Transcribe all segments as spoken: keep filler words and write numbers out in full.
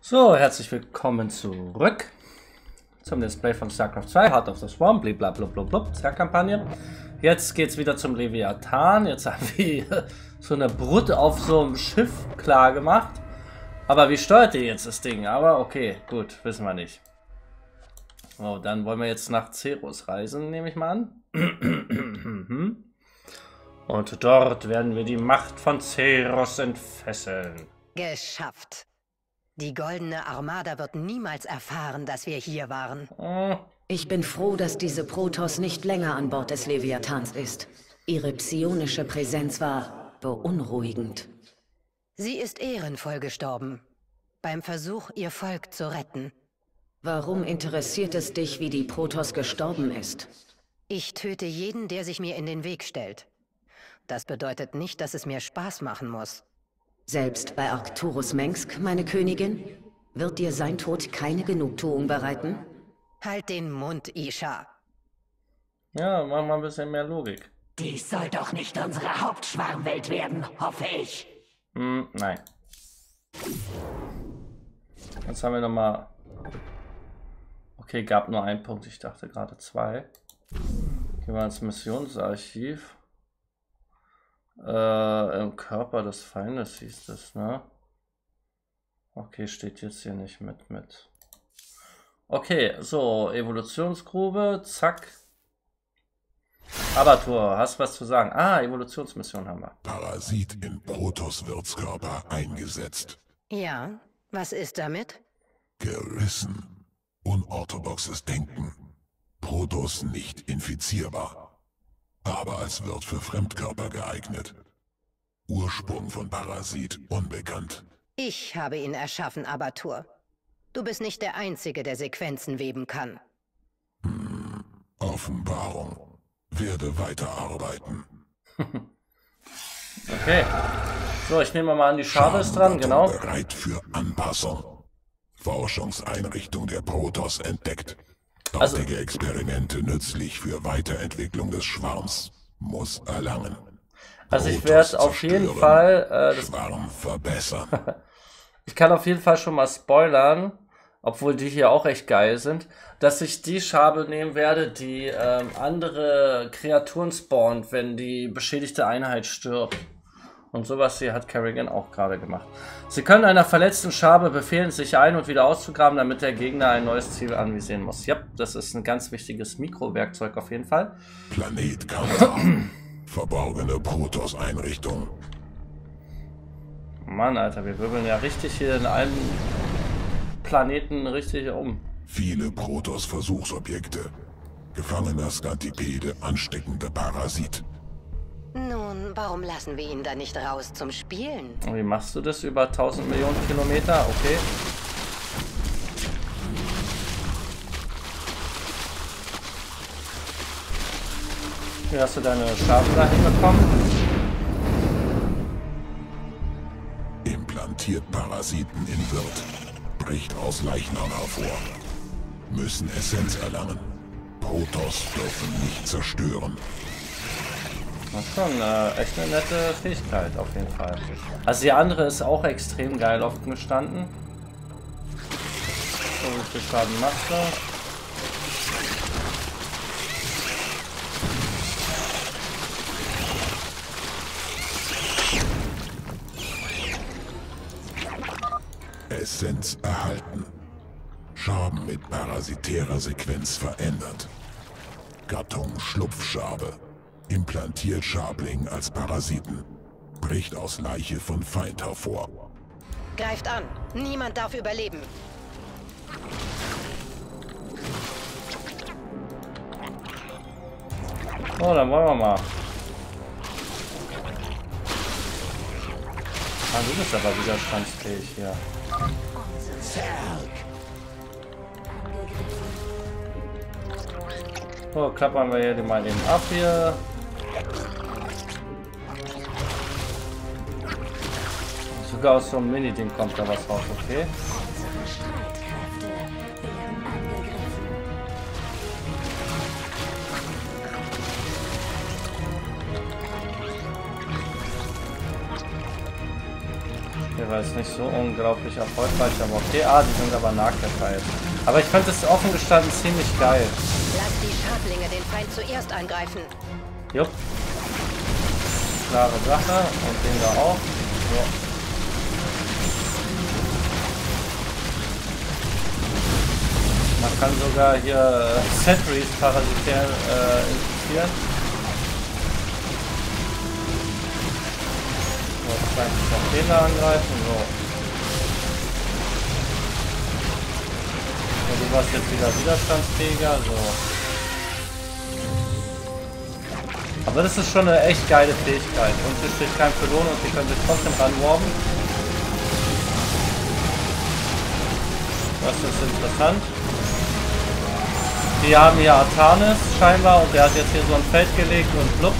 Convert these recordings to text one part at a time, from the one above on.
So, herzlich willkommen zurück zum Display von StarCraft zwei, Heart of the Swarm, blablabla, Zerg-Kampagne. Jetzt geht's wieder zum Leviathan. Jetzt haben wir so eine Brut auf so einem Schiff klar gemacht. Aber wie steuert ihr jetzt das Ding? Aber okay, gut, wissen wir nicht. So, dann wollen wir jetzt nach Ceros reisen, nehme ich mal an. Und dort werden wir die Macht von Ceros entfesseln. Geschafft. Die Goldene Armada wird niemals erfahren, dass wir hier waren. Oh. Ich bin froh, dass diese Protoss nicht länger an Bord des Leviathans ist. Ihre psionische Präsenz war beunruhigend. Sie ist ehrenvoll gestorben. Beim Versuch, ihr Volk zu retten. Warum interessiert es dich, wie die Protoss gestorben ist? Ich töte jeden, der sich mir in den Weg stellt. Das bedeutet nicht, dass es mir Spaß machen muss. Selbst bei Arcturus Mengsk, meine Königin? Wird dir sein Tod keine Genugtuung bereiten? Halt den Mund, Isha. Ja, machen wir ein bisschen mehr Logik. Dies soll doch nicht unsere Hauptschwarmwelt werden, hoffe ich. Hm, nein. Jetzt haben wir nochmal... Okay, gab nur einen Punkt, ich dachte gerade zwei. Gehen wir ins Missionsarchiv. Äh, im Körper des Feindes hieß es, ne? Okay, steht jetzt hier nicht mit, mit. Okay, so, Evolutionsgrube, zack. Abatur, hast was zu sagen? Ah, Evolutionsmission haben wir. Parasit in Protoss-Wirtskörper eingesetzt. Ja, was ist damit? Gerissen. Unorthodoxes Denken. Protoss nicht infizierbar. Aber als Wirt für Fremdkörper geeignet. Ursprung von Parasit unbekannt. Ich habe ihn erschaffen, Abatur. Du bist nicht der Einzige, der Sequenzen weben kann. Hm, Offenbarung. Werde weiterarbeiten. Okay. So, ich nehme mal an, die Schabe ist dran, genau. Bereit für Anpassung. Forschungseinrichtung der Protoss entdeckt. Also, Dortige Experimente nützlich für Weiterentwicklung des Schwarms. Muss erlangen. also ich Protoss werde auf jeden zerstören, Fall... Äh, das Schwarm verbessern. Ich kann auf jeden Fall schon mal spoilern, obwohl die hier auch echt geil sind, dass ich die Schabe nehmen werde, die ähm, andere Kreaturen spawnt, wenn die beschädigte Einheit stirbt. Und sowas hier hat Kerrigan auch gerade gemacht. Sie können einer verletzten Schabe befehlen, sich ein- und wieder auszugraben, damit der Gegner ein neues Ziel anvisieren muss. Ja, das ist ein ganz wichtiges Mikrowerkzeug auf jeden Fall. Planet Kantar. Verborgene Protoss-Einrichtung. Mann, Alter, wir wirbeln ja richtig hier in allen Planeten richtig um. Viele Protoss-Versuchsobjekte. Gefangener Skantipede, ansteckender Parasit. Nun, warum lassen wir ihn dann nicht raus zum Spielen? Und wie machst du das über tausend Millionen Kilometer? Okay. Wie hast du deine Schafe da hinbekommen? Implantiert Parasiten in Wirt. Bricht aus Leichnam hervor. Müssen Essenz erlangen. Protoss dürfen nicht zerstören. Das ist schon äh, echt eine nette Fähigkeit auf jeden Fall. Also die andere ist auch extrem geil offen gestanden. So, wie viel Schaden macht er? Essenz erhalten. Schaben mit parasitärer Sequenz verändert. Gattung Schlupfschabe. Implantiert Schabling als Parasiten. Bricht aus Leiche von Feind hervor. Greift an. Niemand darf überleben. Oh, dann wollen wir mal. Ah, du bist aber widerstandsfähig hier. So, klappern wir hier mal eben ab hier. Sogar aus so einem Mini-Ding kommt da was raus, okay? Unsere Streitkräfte werden angegriffen. Hier war es nicht so unglaublich erfolgreich, aber okay. Ah, die sind aber Nahkämpfer jetzt. Aber ich fand es offen gestanden ziemlich geil. Lass die Schadlinge den Feind zuerst angreifen. Jupp. Klare Sache. Und den da auch. So. Man kann sogar hier Sentries parasitär äh, infizieren. So, jetzt kann ich noch den da angreifen. So. So, du warst jetzt wieder widerstandsfähiger. So. Aber das ist schon eine echt geile Fähigkeit. Und hier steht kein Pylon und die können sich trotzdem ranwarben. Das ist interessant. Die haben hier Artanis scheinbar und der hat jetzt hier so ein Feld gelegt und blub.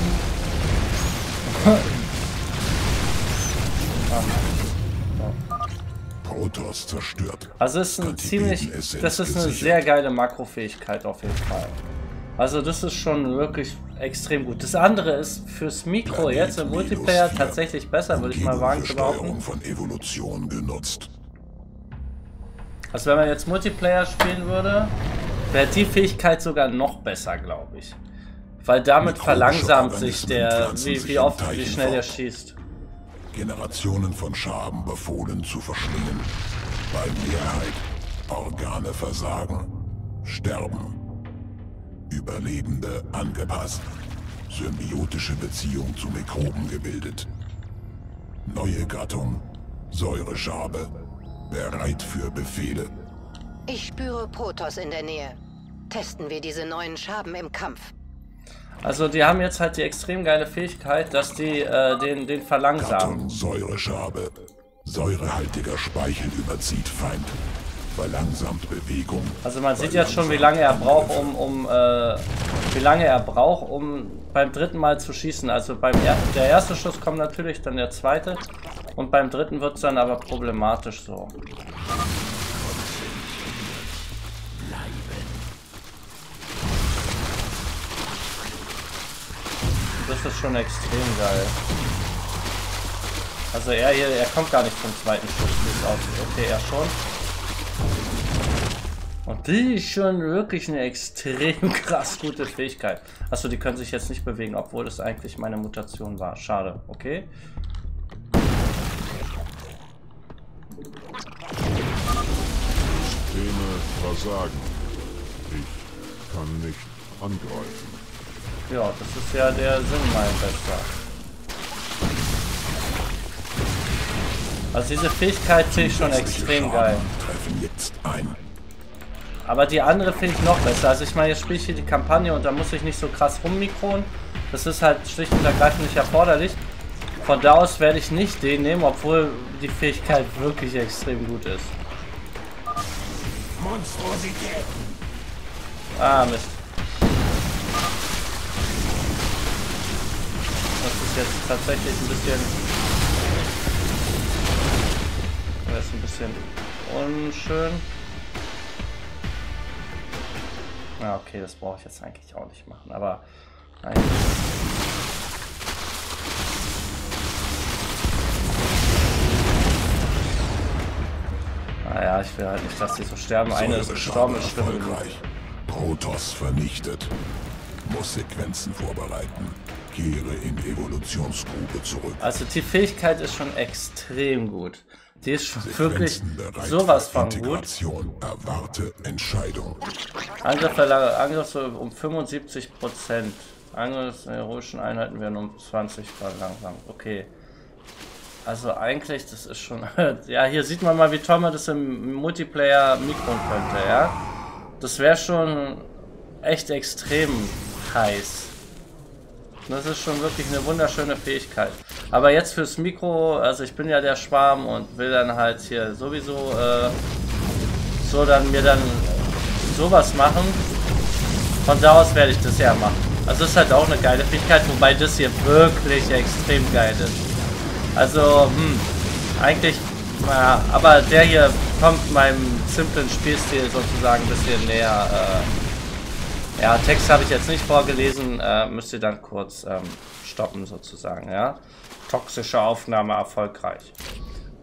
Protoss zerstört. Also ist ein ziemlich, das ist eine sehr geile Makrofähigkeit auf jeden Fall. Also das ist schon wirklich extrem gut. Das andere ist fürs Mikro jetzt im Multiplayer tatsächlich besser, würde ich mal wagen zu behaupten. Von Evolution genutzt. Also wenn man jetzt Multiplayer spielen würde, wäre die Fähigkeit sogar noch besser, glaube ich. Weil damit verlangsamt sich der, wie, wie oft, wie schnell der schießt. Generationen von Schaben befohlen zu verschlingen. Bei Mehrheit Organe versagen, sterben. Überlebende angepasst. Symbiotische Beziehung zu Mikroben gebildet. Neue Gattung, Säureschabe, bereit für Befehle. Ich spüre Protoss in der Nähe. Testen wir diese neuen Schaben im Kampf. Also die haben jetzt halt die extrem geile Fähigkeit, dass die äh, den, den verlangsamen. Gattung, Säureschabe. Säurehaltiger Speichel überzieht Feind. Verlangsamt Bewegung. Also man sieht jetzt schon, wie lange er braucht, um, um äh, wie lange er braucht, um beim dritten Mal zu schießen. Also beim er der erste Schuss kommt natürlich, dann der zweite. Und beim dritten wird es dann aber problematisch so. Das ist schon extrem geil. Also er hier, er kommt gar nicht zum zweiten Schuss, wie es aussieht. Okay, er schon. Und die ist schon wirklich eine extrem krass gute Fähigkeit. Achso, die können sich jetzt nicht bewegen, obwohl das eigentlich meine Mutation war. Schade, okay. Systeme versagen. Ich kann nicht angreifen. Ja, das ist ja der Sinn, mein Bester. Also diese Fähigkeit finde ich schon extrem geil. Treffen jetzt ein. Aber die andere finde ich noch besser. Also ich meine, jetzt spiele ich hier die Kampagne und da muss ich nicht so krass rummikronen. Das ist halt schlicht und ergreifend nicht erforderlich. Von da aus werde ich nicht den nehmen, obwohl die Fähigkeit wirklich extrem gut ist. Monstrositäten. Ah, Mist. Das ist jetzt tatsächlich ein bisschen... Das ist ein bisschen unschön. Ja, okay, das brauche ich jetzt eigentlich auch nicht machen, aber... Nein. Naja, ich will halt nicht, dass die so sterben. Eine ist gestorben, ist schlimm genug. Protoss vernichtet. Muss Sequenzen vorbereiten. Kehre in Evolutionsgrube zurück. Also die Fähigkeit ist schon extrem gut. Die ist schon wirklich sowas von gut. Erwarte Entscheidung. Angriff, Angriff so um fünfundsiebzig Prozent. Angriff der heroischen Einheiten werden um zwanzig verlangsamt. Okay. Also eigentlich, das ist schon... ja, hier sieht man mal, wie toll man das im Multiplayer mikron könnte, ja. Das wäre schon echt extrem heiß. Das ist schon wirklich eine wunderschöne Fähigkeit. Aber jetzt fürs Mikro, also ich bin ja der Schwarm und will dann halt hier sowieso äh, so dann mir dann sowas machen. Von da aus werde ich das ja machen. Also das ist halt auch eine geile Fähigkeit, wobei das hier wirklich extrem geil ist. Also, hm, eigentlich, naja, aber der hier kommt meinem simplen Spielstil sozusagen ein bisschen näher. Äh, ja, Text habe ich jetzt nicht vorgelesen, äh, müsst ihr dann kurz ähm, stoppen sozusagen, ja. Toxische Aufnahme erfolgreich.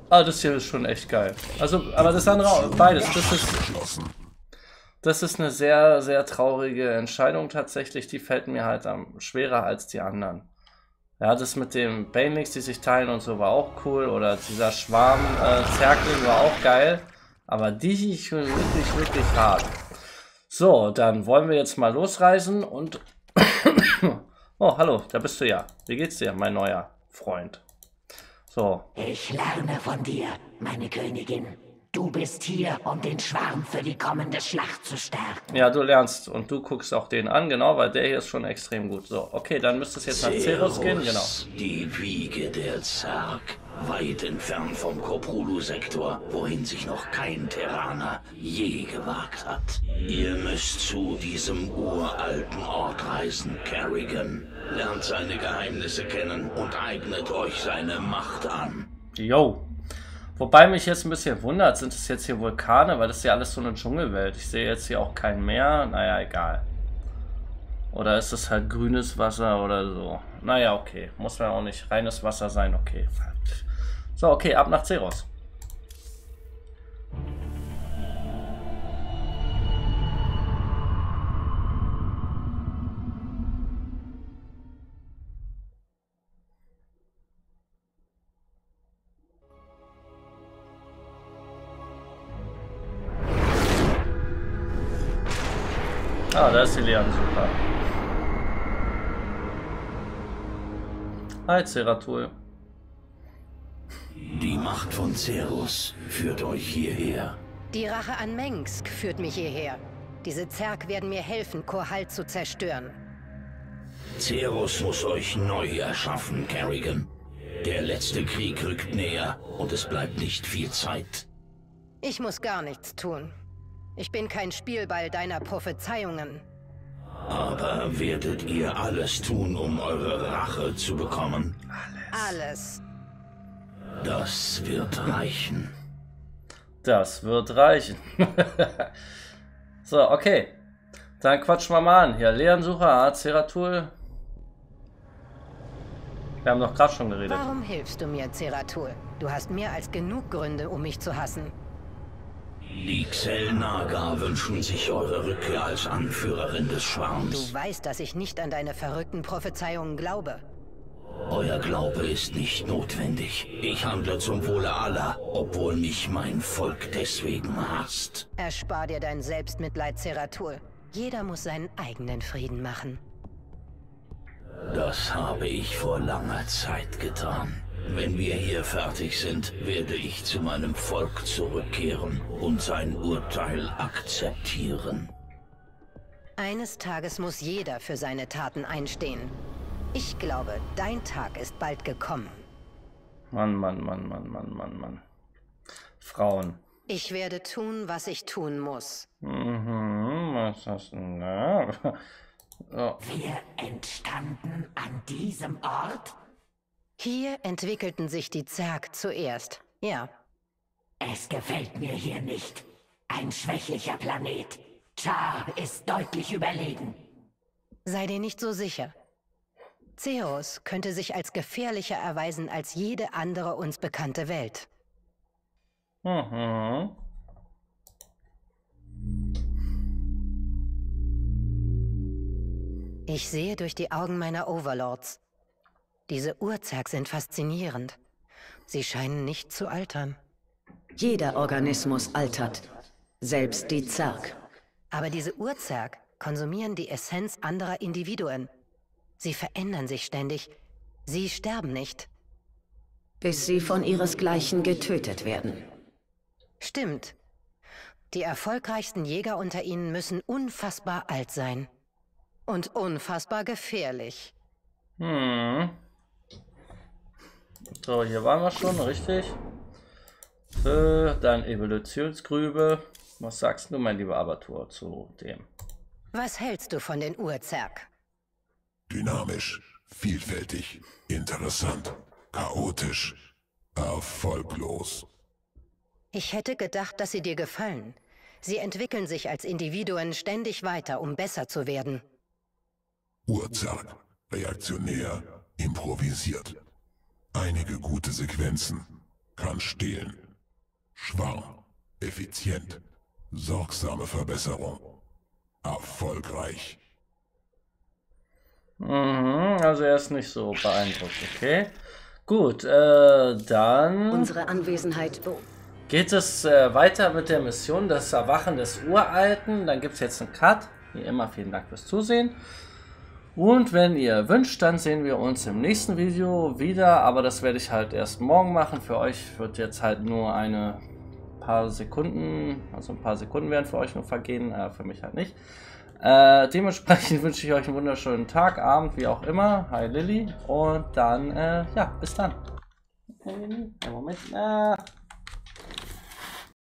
Ah, das hier ist schon echt geil. Also, aber das andere, beides, das ist, das ist eine sehr, sehr traurige Entscheidung tatsächlich. Die fällt mir halt am schwerer als die anderen. Ja, das mit dem Banelings, die sich teilen und so, war auch cool. Oder dieser Schwarm-Zerkling äh, war auch geil. Aber die ist schon wirklich, wirklich hart. So, dann wollen wir jetzt mal losreisen und... Oh, hallo, da bist du ja. Wie geht's dir, mein neuer Freund? So. Ich lerne von dir, meine Königin. Du bist hier, um den Schwarm für die kommende Schlacht zu stärken. Ja, du lernst und du guckst auch den an, genau, weil der hier ist schon extrem gut. So, okay, dann müsste es jetzt nach Ceros gehen, genau. Die Wiege der Zerg, weit entfernt vom Koprulu-Sektor, wohin sich noch kein Terraner je gewagt hat. Ihr müsst zu diesem uralten Ort reisen, Kerrigan. Lernt seine Geheimnisse kennen und eignet euch seine Macht an. Yo. Wobei mich jetzt ein bisschen wundert, sind es jetzt hier Vulkane, weil das ist ja alles so eine Dschungelwelt. Ich sehe jetzt hier auch kein Meer, naja, egal. Oder ist es halt grünes Wasser oder so. Naja, okay, muss ja auch nicht reines Wasser sein, okay. So, okay, ab nach Ceros. Ah, da ist die Leon, super. Hi, Zeratul. Die Macht von Ceros führt euch hierher. Die Rache an Mengsk führt mich hierher. Diese Zerg werden mir helfen, Korhal zu zerstören. Ceros muss euch neu erschaffen, Kerrigan. Der letzte Krieg rückt näher und es bleibt nicht viel Zeit. Ich muss gar nichts tun. Ich bin kein Spielball deiner Prophezeiungen. Aber werdet ihr alles tun, um eure Rache zu bekommen? Alles. Das wird reichen. Das wird reichen. So, okay. Dann quatschen wir mal an. Hier, Leonsucher, Zeratul. Wir haben doch gerade schon geredet. Warum hilfst du mir, Zeratul? Du hast mehr als genug Gründe, um mich zu hassen. Die Xel'Naga wünschen sich eure Rückkehr als Anführerin des Schwarms. Du weißt, dass ich nicht an deine verrückten Prophezeiungen glaube. Euer Glaube ist nicht notwendig. Ich handle zum Wohle aller, obwohl mich mein Volk deswegen hasst. Erspar dir dein Selbstmitleid, Zeratul. Jeder muss seinen eigenen Frieden machen. Das habe ich vor langer Zeit getan. Wenn wir hier fertig sind, werde ich zu meinem Volk zurückkehren und sein Urteil akzeptieren. Eines Tages muss jeder für seine Taten einstehen. Ich glaube, dein Tag ist bald gekommen. Mann, Mann, Mann, Mann, Mann, Mann, Mann. Frauen. Ich werde tun, was ich tun muss. Mhm, was hast du denn da? So. Wir entstanden an diesem Ort? Hier entwickelten sich die Zerg zuerst. Ja. Es gefällt mir hier nicht. Ein schwächlicher Planet. Char ist deutlich überlegen. Sei dir nicht so sicher. Ceros könnte sich als gefährlicher erweisen als jede andere uns bekannte Welt. Mhm. Ich sehe durch die Augen meiner Overlords. Diese Urzerg sind faszinierend. Sie scheinen nicht zu altern. Jeder Organismus altert. Selbst die Zerg. Aber diese Urzerg konsumieren die Essenz anderer Individuen. Sie verändern sich ständig. Sie sterben nicht. Bis sie von ihresgleichen getötet werden. Stimmt. Die erfolgreichsten Jäger unter ihnen müssen unfassbar alt sein. Und unfassbar gefährlich. Hm. So, hier waren wir schon, richtig? So, dann Evolutionsgrübe. Was sagst du, mein lieber Abatur, zu dem? Was hältst du von den Urzerg? Dynamisch, vielfältig, interessant, chaotisch, erfolglos. Ich hätte gedacht, dass sie dir gefallen. Sie entwickeln sich als Individuen ständig weiter, um besser zu werden. Urzerg, reaktionär, improvisiert. Einige gute Sequenzen, kann stehlen. Schwarm, effizient, sorgsame Verbesserung, erfolgreich. Mhm, also er ist nicht so beeindruckt, okay. Gut, äh, dann Unsere Anwesenheit... Oh. geht es äh, weiter mit der Mission, das Erwachen des Uralten. Dann gibt es jetzt einen Cut. Wie immer, vielen Dank fürs Zusehen. Und wenn ihr wünscht, dann sehen wir uns im nächsten Video wieder. Aber das werde ich halt erst morgen machen. Für euch wird jetzt halt nur eine paar Sekunden, also ein paar Sekunden werden für euch nur vergehen, äh, für mich halt nicht. Äh, dementsprechend wünsche ich euch einen wunderschönen Tag, Abend, wie auch immer. Hi Lilly. Und dann, äh, ja, bis dann. Hey, Lilly. Einen Moment. Ah.